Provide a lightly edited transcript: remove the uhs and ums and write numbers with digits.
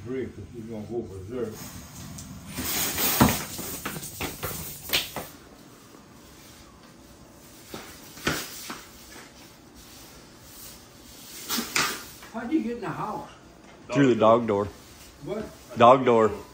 break if we're gonna go berserk. How'd you get in the house? Through the dog door. What? Dog door.